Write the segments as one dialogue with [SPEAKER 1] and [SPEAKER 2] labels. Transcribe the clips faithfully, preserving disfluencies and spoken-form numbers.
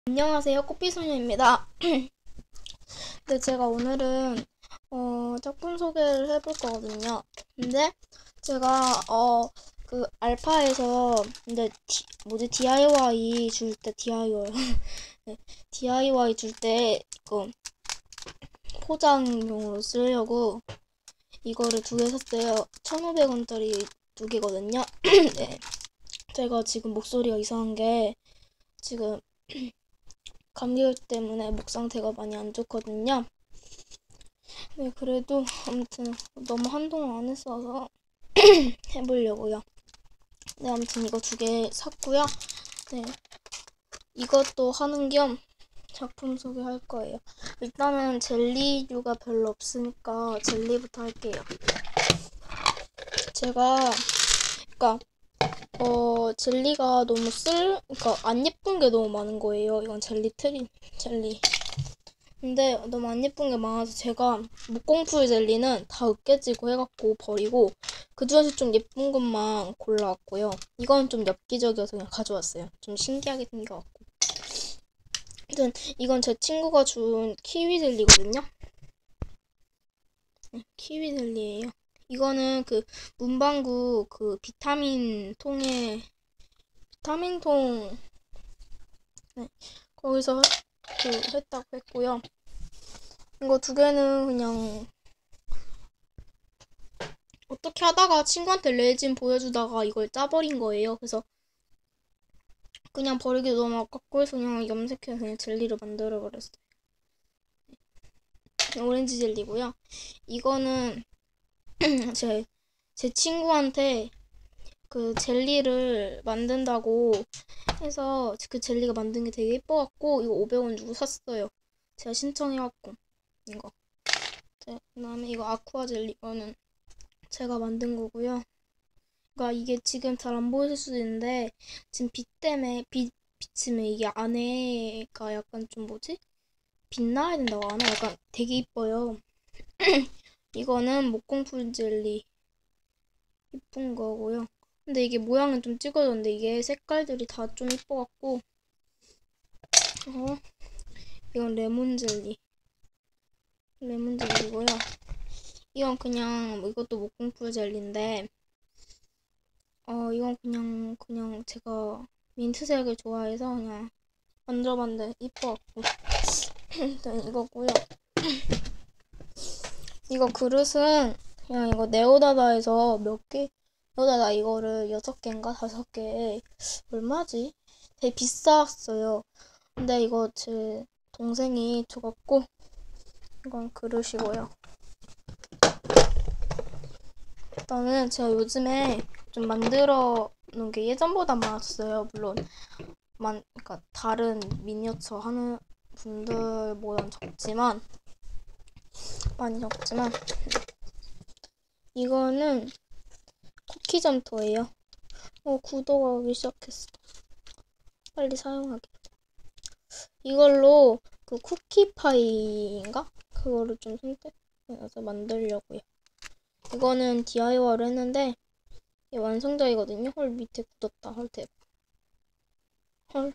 [SPEAKER 1] 안녕하세요, 꽃비소녀입니다. 네, 제가 오늘은 어, 작품 소개를 해볼 거거든요. 근데 제가 어, 그 알파에서 근데 디, 뭐지 디아이와이 줄 때 디아이와이 네, 디아이와이 줄 때 이거 포장용으로 쓰려고 이거를 두 개 샀어요. 천오백 원짜리 두 개거든요. 네, 제가 지금 목소리가 이상한 게 지금 감기 때문에 목 상태가 많이 안 좋거든요. 네, 그래도 아무튼 너무 한동안 안 했어서 해보려고요. 네, 아무튼 이거 두 개 샀고요. 네, 이것도 하는 겸 작품 소개할 거예요. 일단은 젤리류가 별로 없으니까 젤리부터 할게요. 제가 그러니까 어 젤리가 너무 쓸 그러니까 안 예쁜 게 너무 많은 거예요. 이건 젤리 트리 젤리. 근데 너무 안 예쁜 게 많아서 제가 목공풀 젤리는 다 으깨지고 해갖고 버리고 그 중에서 좀 예쁜 것만 골라왔고요. 이건 좀 엽기적이어서 그냥 가져왔어요. 좀 신기하게 생겨갖고. 아무튼 이건 제 친구가 준 키위 젤리거든요. 네, 키위 젤리예요. 이거는 그 문방구 그 비타민 통에 비타민 통 네, 거기서 그 했다고 했고요. 이거 두 개는 그냥 어떻게 하다가 친구한테 레진 보여주다가 이걸 짜버린 거예요. 그래서 그냥 버리기 너무 아깝고 해서 그냥 염색해서 그냥 젤리를 만들어 버렸어요. 오렌지 젤리고요. 이거는 제, 제 친구한테 그 젤리를 만든다고 해서 그 젤리가 만든 게 되게 예뻐갖고 이거 오백 원 주고 샀어요. 제가 신청해갖고 이거. 그 다음에 이거 아쿠아 젤리 이거는 제가 만든 거고요. 그러니까 이게 지금 잘 안 보이실 수도 있는데 지금 빛 때문에 빛 비치면 이게 안에가 약간 좀 뭐지? 빛나야 된다고 하나? 약간 되게 이뻐요. 이거는 목공풀 젤리 이쁜 거고요. 근데 이게 모양은 좀 찌그러졌는데 이게 색깔들이 다 좀 이뻐갖고 어, 이건 레몬 젤리 레몬 젤리고요. 이건 그냥 뭐 이것도 목공풀 jel리인데 어 이건 그냥 그냥 제가 민트색을 좋아해서 그냥 만들어봤는데 이뻐갖고 일단 이거고요. 이거 그릇은 그냥 이거 네오다다에서 몇 개? 네오다다 이거를 여섯 개인가 다섯 개 얼마지? 되게 비쌌어요. 근데 이거 제 동생이 줘갖고 이건 그릇이고요. 일단은 제가 요즘에 좀 만들어 놓은 게 예전보다 많았어요. 물론 만 그러니까 다른 미니어처 하는 분들보단 적지만 많이 적지만 이거는 쿠키 점토예요. 어 굳어가기 시작했어. 빨리 사용하게. 이걸로 그 쿠키 파이인가 그거를 좀 선택해서 만들려고요. 이거는 디아이와이로 했는데 이게 완성작이거든요. 헐 밑에 굳었다. 헐 대박. 헐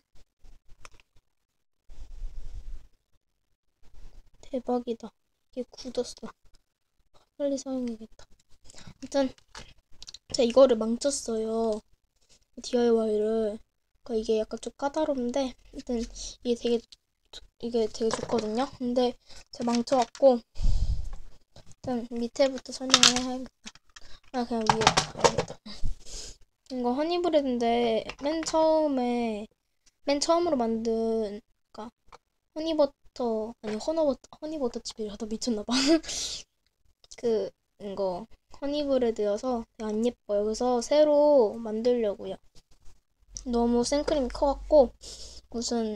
[SPEAKER 1] 대박이다. 이게 굳었어. 빨리 사용해야겠다. 일단 제가 이거를 망쳤어요. 디아이와이를. 그러니까 이게 약간 좀 까다로운데 일단 이게 되게 이게 되게 좋거든요. 근데 제가 망쳐갖고 일단 밑에부터 설명을 해야겠다. 아 그냥 위에 해야겠다. 이거 허니브레드인데 맨 처음에 맨 처음으로 만든 그러니까 허니버터 아니 허너버터 허니버터칩이 하다 미쳤나봐. 그 이거 허니브레드여서 안 예뻐요. 그래서 새로 만들려고요. 너무 생크림이 커갖고 무슨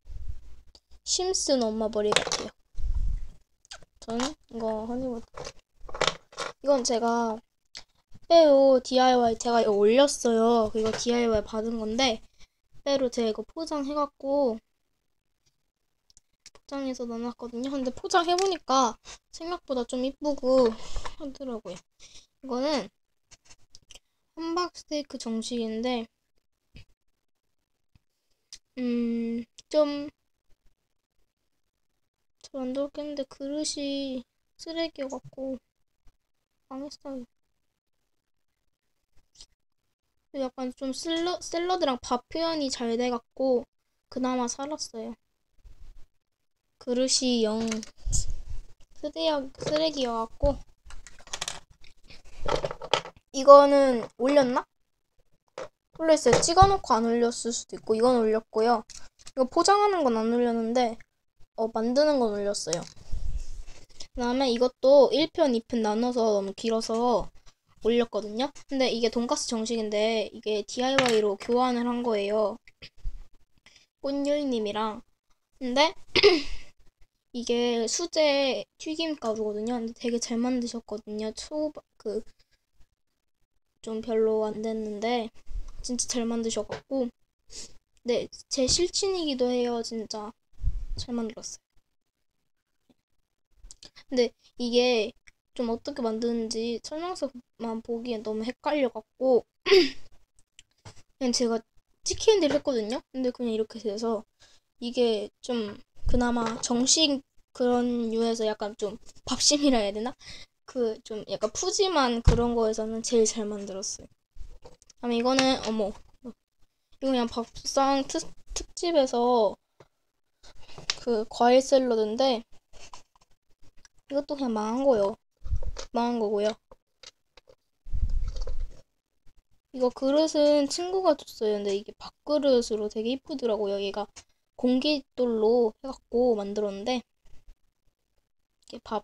[SPEAKER 1] 심슨 엄마 머리 같아요. 저는 이거 허니버터 이건 제가 빼로 디아이와이 제가 이거 올렸어요. 이거 디아이와이 받은 건데 빼로 제가 이거 포장해갖고 포장해서 넣어놨거든요. 근데 포장해보니까 생각보다 좀 이쁘고 하더라고요. 이거는 함박 스테이크 정식인데 음, 좀 만들었긴 했는데 그릇이 쓰레기여갖고 망했어요. 약간 좀 샐러, 샐러드랑 밥 표현이 잘 돼갖고 그나마 살았어요. 그릇이 영 쓰레기, 쓰레기여갖고. 이거는 올렸나? 올렸어요. 찍어놓고 안 올렸을 수도 있고. 이건 올렸고요. 이거 포장하는 건 안 올렸는데 어 만드는 건 올렸어요. 그 다음에 이것도 일 편, 이 편 나눠서 너무 길어서 올렸거든요. 근데 이게 돈가스 정식인데 이게 디아이와이로 교환을 한 거예요. 꽃율님이랑. 근데 이게 수제 튀김 가루거든요. 근데 되게 잘 만드셨거든요. 초, 그, 좀 별로 안 됐는데 진짜 잘 만드셔갖고. 네, 제 실친이기도 해요. 진짜 잘 만들었어요. 근데 이게 좀 어떻게 만드는지 설명서만 보기엔 너무 헷갈려갖고 그냥 제가 치킨들 했거든요. 근데 그냥 이렇게 돼서 이게 좀 그나마 정식 그런 류에서 약간 좀 밥심이라 해야 되나? 그 좀 약간 푸짐한 그런 거에서는 제일 잘 만들었어요. 다음에 이거는 어머 이거 그냥 밥상 특, 특집에서 그 과일 샐러드인데 이것도 그냥 망한 거요. 망한 거고요. 이거 그릇은 친구가 줬어요. 근데 이게 밥그릇으로 되게 이쁘더라고요. 얘가 공깃돌로 해갖고 만들었는데 이게 밥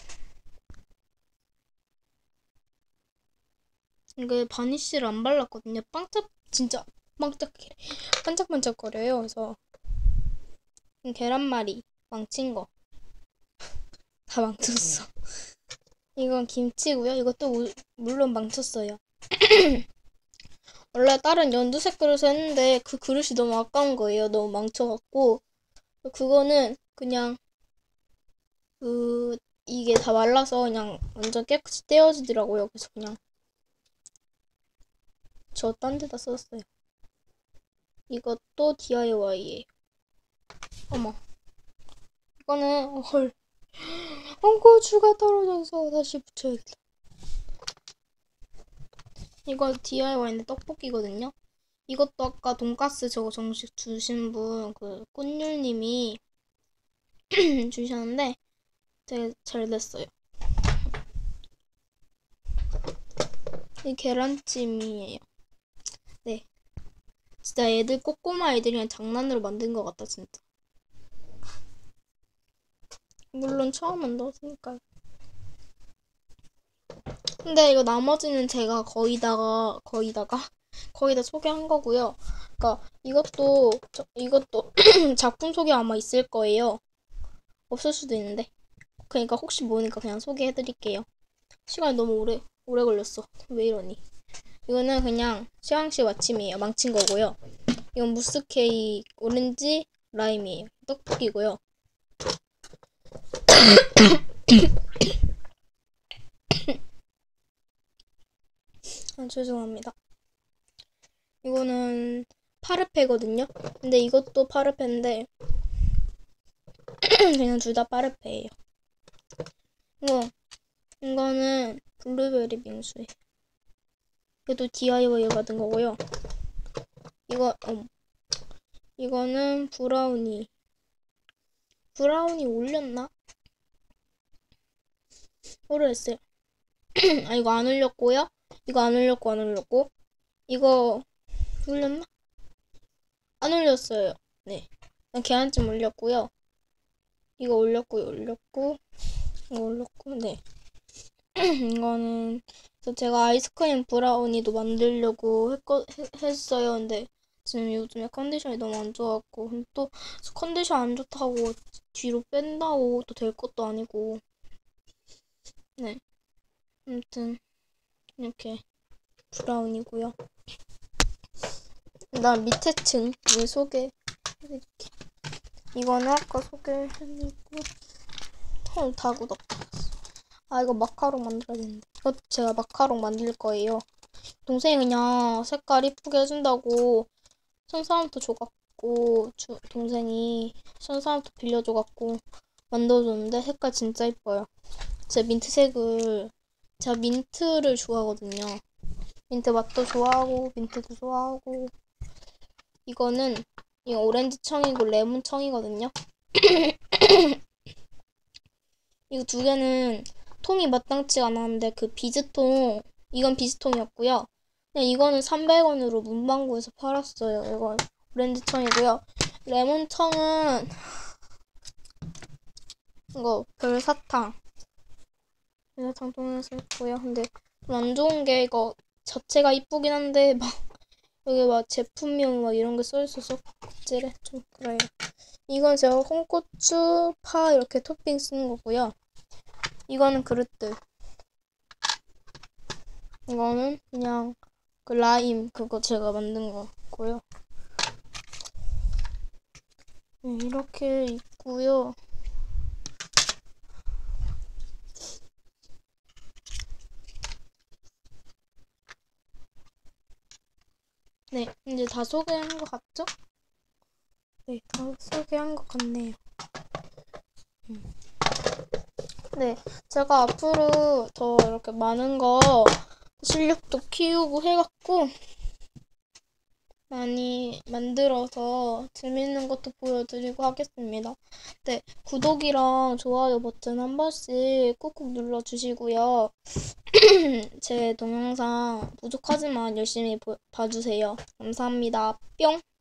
[SPEAKER 1] 이게 바니쉬를 안 발랐거든요. 빵짝 진짜 반짝 반짝반짝거려요. 그래서 계란말이 망친 거 다 망쳤어. 이건 김치고요. 이것도 우, 물론 망쳤어요. 원래 다른 연두색 그릇을 했는데 그 그릇이 너무 아까운 거예요. 너무 망쳐갖고 그거는 그냥 그 이게 다 말라서 그냥 완전 깨끗이 떼어지더라고요. 그래서 그냥 저 딴 데다 썼어요. 이것도 디아이와이예요. 어머 이거는 헐 홍고추가 떨어져서 다시 붙여야겠다. 이거 디아이와이인데 떡볶이거든요. 이것도 아까 돈가스 저거 정식 주신 분 그 꽃율님이 주셨는데 되게 잘 됐어요. 이 계란찜이에요. 네. 진짜 애들 꼬꼬마 애들이 그냥 장난으로 만든 것 같다 진짜. 물론 처음 만들었으니까요. 근데 이거 나머지는 제가 거의다가 거의다가 거의 다 소개한 거고요. 그러니까 이것도 저, 이것도 작품 소개 아마 있을 거예요. 없을 수도 있는데. 그러니까 혹시 모르니까 그냥 소개해드릴게요. 시간이 너무 오래 오래 걸렸어. 왜 이러니? 이거는 그냥 시황씨 아침이에요. 망친 거고요. 이건 무스 케이크 오렌지 라임이에요. 떡볶이고요. 아, 죄송합니다. 이거는 파르페거든요. 근데 이것도 파르페인데 그냥 둘 다 파르페예요. 이거 이거는 블루베리 빙수예요. 이것도 디아이와이 받은 거고요. 이거 어, 이거는 브라우니. 브라우니 올렸나? 모르겠어요. 아 이거 안 올렸고요. 이거 안 올렸고 안 올렸고 이거 올렸나? 안 올렸어요. 네. 계란찜 올렸고요. 이거 올렸고 올렸고 이거 올렸고 네. 이거는 제가 아이스크림 브라우니도 만들려고 했거, 했, 했어요. 근데 지금 요즘에 컨디션이 너무 안 좋아갖고 또 컨디션 안 좋다고 뒤로 뺀다고 또 될 것도 아니고 네. 아무튼 이렇게 브라운이고요. 나 밑에 층 소개해드릴게. 이거는 아까 소개해드리고 헐 다 굳었다. 아 이거 마카롱 만들어야 되는데 이거 제가 마카롱 만들 거예요. 동생이 그냥 색깔 이쁘게 해준다고 선사함도 줘갖고 주, 동생이 선사함도 빌려줘갖고 만들어줬는데 색깔 진짜 이뻐요. 제 민트색을 제가 민트를 좋아하거든요. 민트 맛도 좋아하고 민트도 좋아하고. 이거는 이 오렌지 청이고 레몬 청이거든요. 이거 두 개는 통이 마땅치가 않았는데 그 비즈통, 이건 비즈통이었고요. 그냥 이거는 삼백 원으로 문방구에서 팔았어요. 이건 오렌지 청이고요. 레몬 청은 이거 별사탕. 별사탕 통에서 했고요. 근데 좀 안 좋은 게 이거 자체가 이쁘긴 한데 막 여기 막 제품명 막 이런 게 써있어서 껍질에 좀 그래요. 이건 제가 홍고추, 파 이렇게 토핑 쓰는 거고요. 이거는 그릇들. 이거는 그냥 그 라임 그거 제가 만든 거고요. 네, 이렇게 있고요. 네, 이제 다 소개한 것 같죠? 네, 다 소개한 것 같네요. 음. 네, 제가 앞으로 더 이렇게 많은 거 실력도 키우고 해갖고 많이 만들어서 재밌는 것도 보여드리고 하겠습니다. 네, 구독이랑 좋아요 버튼 한 번씩 꾹꾹 눌러주시고요. 제 동영상 부족하지만 열심히 보, 봐주세요. 감사합니다. 뿅!